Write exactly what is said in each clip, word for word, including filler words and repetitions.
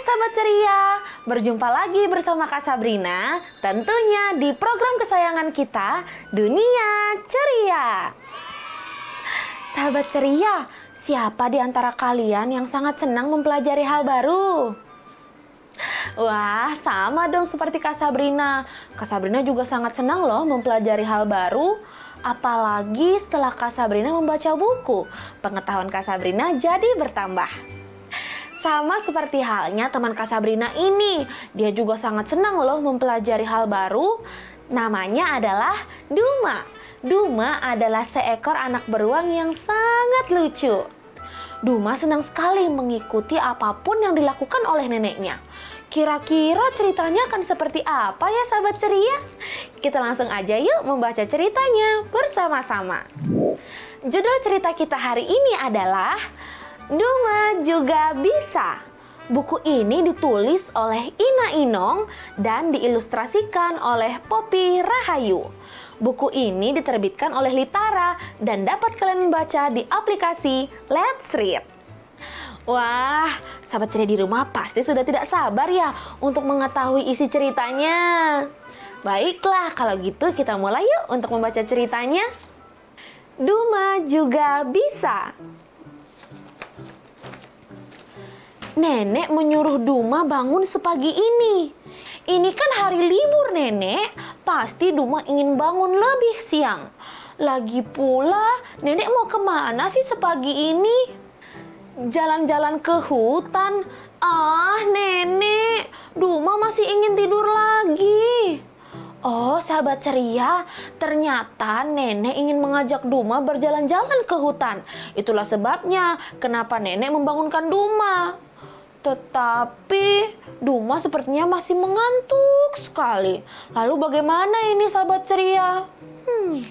Sahabat Ceria, berjumpa lagi bersama Kak Sabrina, tentunya di program kesayangan kita, Dunia Ceria. Sahabat Ceria, siapa di antara kalian yang sangat senang mempelajari hal baru? Wah, sama dong seperti Kak Sabrina. Kak Sabrina juga sangat senang loh mempelajari hal baru. Apalagi setelah Kak Sabrina membaca buku, pengetahuan Kak Sabrina jadi bertambah. Sama seperti halnya teman Kak Sabrina ini, dia juga sangat senang loh mempelajari hal baru. Namanya adalah Duma. Duma adalah seekor anak beruang yang sangat lucu. Duma senang sekali mengikuti apapun yang dilakukan oleh neneknya. Kira-kira ceritanya akan seperti apa ya sahabat ceria? Kita langsung aja yuk membaca ceritanya bersama-sama. Judul cerita kita hari ini adalah Duma Juga Bisa. Buku ini ditulis oleh Ina Inong dan diilustrasikan oleh Poppy Rahayu. Buku ini diterbitkan oleh Litara dan dapat kalian baca di aplikasi Let's Read. Wah, sahabat ceria di rumah pasti sudah tidak sabar ya untuk mengetahui isi ceritanya. Baiklah, kalau gitu kita mulai yuk untuk membaca ceritanya. Duma Juga Bisa. Nenek menyuruh Duma bangun sepagi ini. Ini kan hari libur nenek, pasti Duma ingin bangun lebih siang. Lagi pula, nenek mau kemana sih sepagi ini? Jalan-jalan ke hutan. Ah, nenek, Duma masih ingin tidur lagi. Oh, sahabat ceria, ternyata nenek ingin mengajak Duma berjalan-jalan ke hutan. Itulah sebabnya kenapa nenek membangunkan Duma. Tetapi Duma sepertinya masih mengantuk sekali. Lalu bagaimana ini sahabat ceria? Hmm.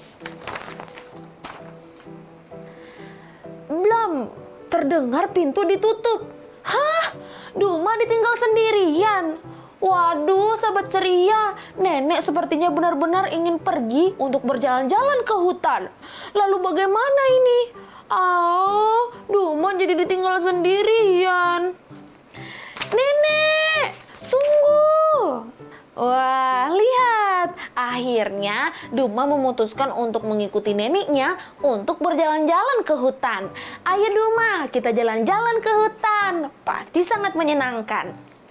Blam, terdengar pintu ditutup. Hah? Duma ditinggal sendirian. Waduh sahabat ceria, nenek sepertinya benar-benar ingin pergi untuk berjalan-jalan ke hutan. Lalu bagaimana ini? Oh, Duma jadi ditinggal sendirian. Nenek, tunggu. Wah, lihat. Akhirnya Duma memutuskan untuk mengikuti neneknya untuk berjalan-jalan ke hutan. Ayo Duma, kita jalan-jalan ke hutan. Pasti sangat menyenangkan.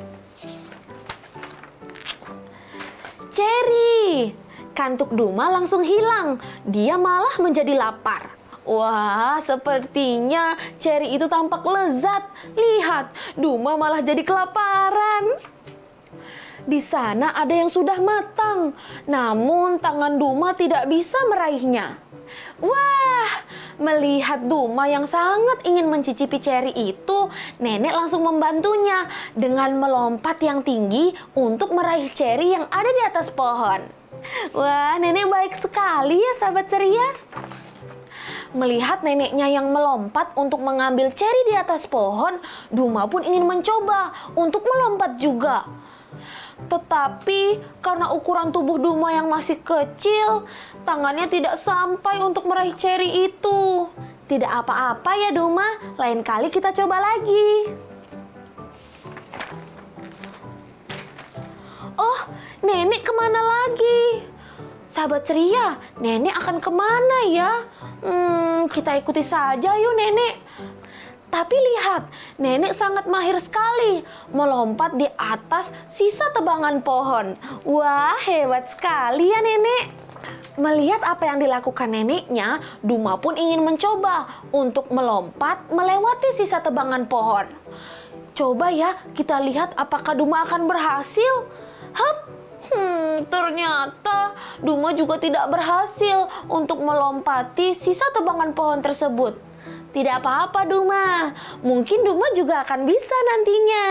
Cherry, kantuk Duma langsung hilang. Dia malah menjadi lapar. Wah, sepertinya Cherry itu tampak lezat. Lihat, Duma malah jadi kelaparan. Di sana ada yang sudah matang, namun tangan Duma tidak bisa meraihnya. Wah, melihat Duma yang sangat ingin mencicipi cherry itu, nenek langsung membantunya dengan melompat yang tinggi untuk meraih cherry yang ada di atas pohon. Wah, nenek baik sekali ya sahabat ceria. Melihat neneknya yang melompat untuk mengambil cherry di atas pohon, Duma pun ingin mencoba untuk melompat juga. Tetapi karena ukuran tubuh Duma yang masih kecil, tangannya tidak sampai untuk meraih cherry itu. Tidak apa-apa ya Duma, lain kali kita coba lagi. Oh, nenek kemana lagi? Sahabat ceria, nenek akan kemana ya? Hmm, kita ikuti saja yuk nenek. Tapi lihat, nenek sangat mahir sekali melompat di atas sisa tebangan pohon. Wah, hebat sekali ya nenek. Melihat apa yang dilakukan neneknya, Duma pun ingin mencoba untuk melompat melewati sisa tebangan pohon. Coba ya, kita lihat apakah Duma akan berhasil. Hup. Hmm, ternyata Duma juga tidak berhasil untuk melompati sisa tebangan pohon tersebut. Tidak apa-apa Duma, mungkin Duma juga akan bisa nantinya.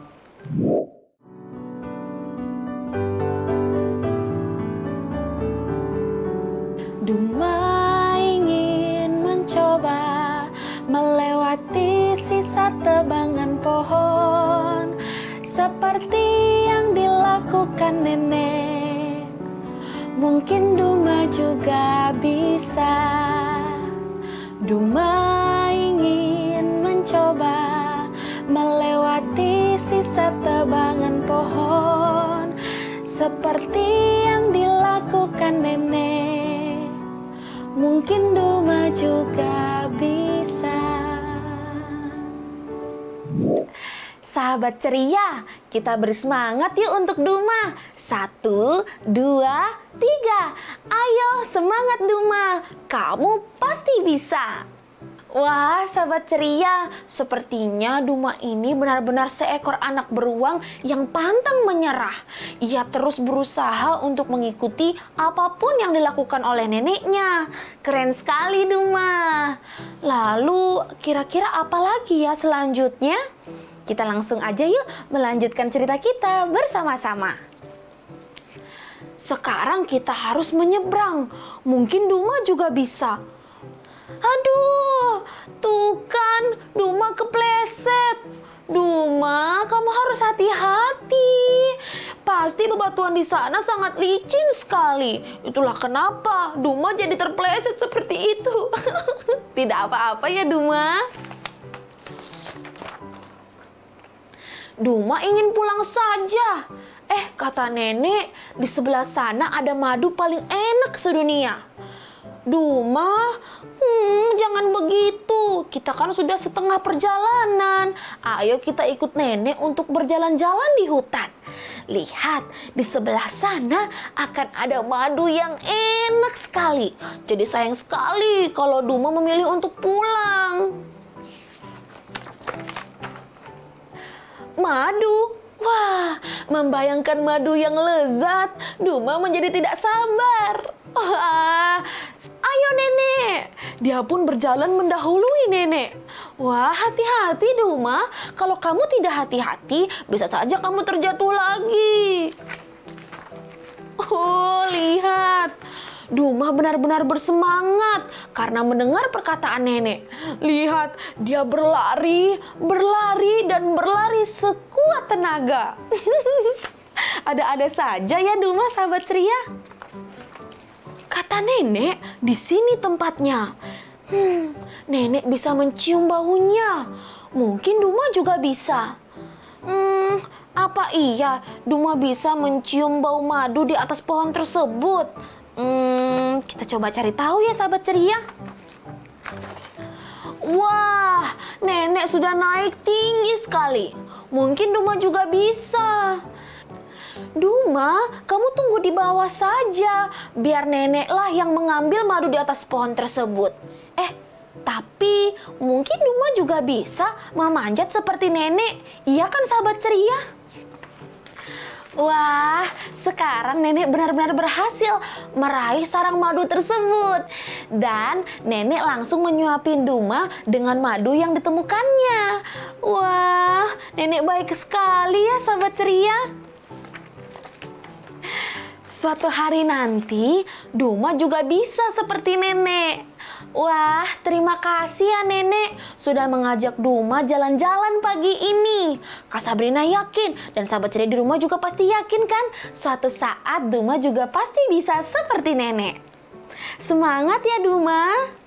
Duma ingin mencoba melewati sisa tebangan pohon, seperti yang dilakukan nenek. Mungkin Duma juga bisa. Duma ingin mencoba melewati sisa setebangan pohon, seperti yang dilakukan nenek. Mungkin Duma juga bisa. Sahabat ceria, kita beri semangat yuk untuk Duma. Satu, dua, tiga. Ayo semangat Duma, kamu pasti bisa. Wah, sahabat ceria, sepertinya Duma ini benar-benar seekor anak beruang yang pantang menyerah. Ia terus berusaha untuk mengikuti apapun yang dilakukan oleh neneknya. Keren sekali Duma. Lalu, kira-kira apa lagi ya selanjutnya? Kita langsung aja yuk melanjutkan cerita kita bersama-sama. Sekarang kita harus menyeberang. Mungkin Duma juga bisa. Aduh, tuh kan Duma kepleset. Duma, kamu harus hati-hati. Pasti bebatuan di sana sangat licin sekali. Itulah kenapa Duma jadi terpleset seperti itu. Tidak apa-apa ya Duma. Duma ingin pulang saja. Eh, kata nenek, di sebelah sana ada madu paling enak sedunia. Duma, hmm, jangan begitu. Kita kan sudah setengah perjalanan. Ayo kita ikut nenek untuk berjalan-jalan di hutan. Lihat, di sebelah sana akan ada madu yang enak sekali. Jadi sayang sekali kalau Duma memilih untuk pulang. Madu? Wah, membayangkan madu yang lezat, Duma menjadi tidak sabar. Wah, ayo nenek. Dia pun berjalan mendahului nenek. Wah, hati-hati Duma. Kalau kamu tidak hati-hati, bisa saja kamu terjatuh lagi. Oh, lihat. Duma benar-benar bersemangat karena mendengar perkataan nenek. Lihat, dia berlari, berlari, dan berlari sekuat tenaga. Ada-ada saja ya Duma, sahabat ceria. Kata nenek, di sini tempatnya. Hmm, nenek bisa mencium baunya. Mungkin Duma juga bisa. Hmm, apa iya Duma bisa mencium bau madu di atas pohon tersebut? Hmm, kita coba cari tahu ya sahabat ceria. Wah, nenek sudah naik tinggi sekali. Mungkin Duma juga bisa. Duma, kamu tunggu di bawah saja. Biar neneklah yang mengambil madu di atas pohon tersebut. Eh, tapi mungkin Duma juga bisa memanjat seperti nenek. Iya kan sahabat ceria? Wah, sekarang nenek benar-benar berhasil meraih sarang madu tersebut. Dan nenek langsung menyuapin Duma dengan madu yang ditemukannya. Wah, nenek baik sekali ya sahabat ceria. Suatu hari nanti, Duma juga bisa seperti nenek. Wah, terima kasih ya nenek sudah mengajak Duma jalan-jalan pagi ini. Kak Sabrina yakin dan sahabat ceria di rumah juga pasti yakin kan? Suatu saat Duma juga pasti bisa seperti nenek. Semangat ya Duma.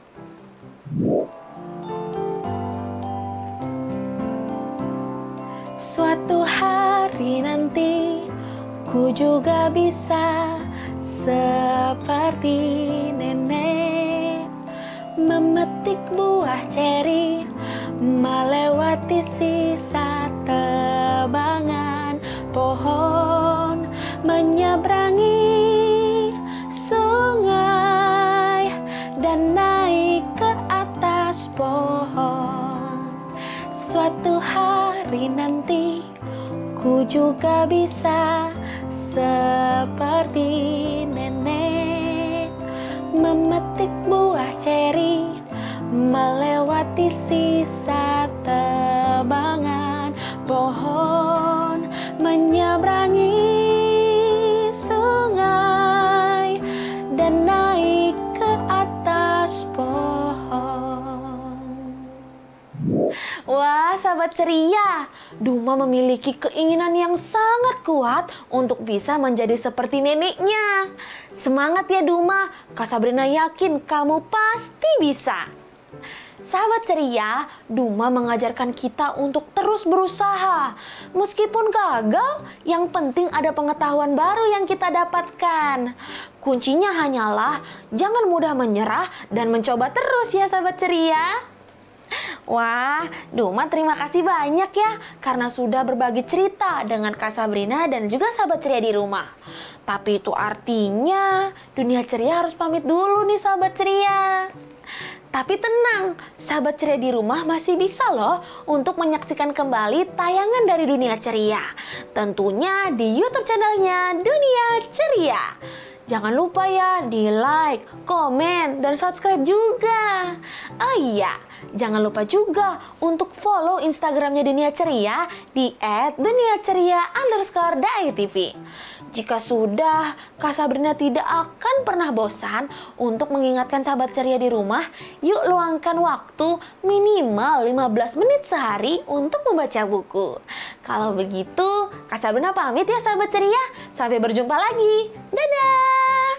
Suatu hari nanti ku juga bisa seperti nenek. Memetik buah ceri, melewati sisa tebangan pohon, menyeberangi sungai dan naik ke atas pohon. Suatu hari nanti ku juga bisa seperti nenek, memetik buah ceri, melewati sisa tebangan pohon, menyeberangi sungai dan naik ke atas pohon. Wah, sahabat ceria, Duma memiliki keinginan yang sangat kuat untuk bisa menjadi seperti neneknya. Semangat ya Duma, Kak Sabrina yakin kamu pasti bisa. Sahabat ceria, Duma mengajarkan kita untuk terus berusaha. Meskipun gagal, yang penting ada pengetahuan baru yang kita dapatkan. Kuncinya hanyalah jangan mudah menyerah dan mencoba terus ya sahabat ceria. Wah, Duma terima kasih banyak ya karena sudah berbagi cerita dengan Kak Sabrina dan juga sahabat ceria di rumah. Tapi itu artinya dunia ceria harus pamit dulu nih sahabat ceria. Tapi tenang, sahabat ceria di rumah masih bisa loh untuk menyaksikan kembali tayangan dari Dunia Ceria. Tentunya di YouTube channelnya Dunia Ceria. Jangan lupa ya di like, komen, dan subscribe juga. Oh iya, jangan lupa juga untuk follow Instagramnya Dunia Ceria di et dunia ceria underscore dai tv. Jika sudah, Kak Sabrina tidak akan pernah bosan untuk mengingatkan sahabat ceria di rumah, yuk luangkan waktu minimal lima belas menit sehari untuk membaca buku. Kalau begitu, Kak Sabrina pamit ya sahabat ceria. Sampai berjumpa lagi. Dadah!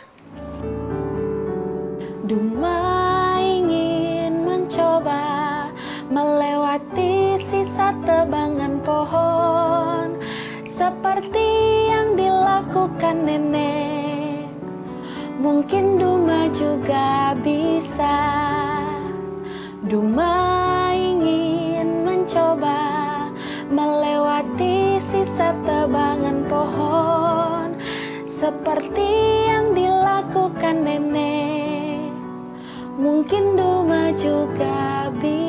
Duma ingin mencoba melewati sisa tebangan pohon seperti yang dilakukan nenek. Mungkin Duma juga bisa. Duma ingin mencoba melewati sisa tebangan pohon seperti yang dilakukan nenek. Mungkin Duma juga bisa.